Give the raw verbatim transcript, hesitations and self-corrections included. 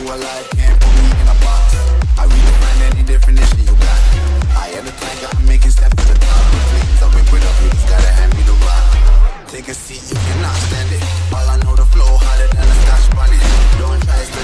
who alive can't put me in a box. I redefine any definition you got. I am the tiger, I'm making steps to the top. Flames up and put up, you just gotta hand me the rock. Take a seat, you cannot stand it. All I know, the flow harder than a scotch bunny. Don't try to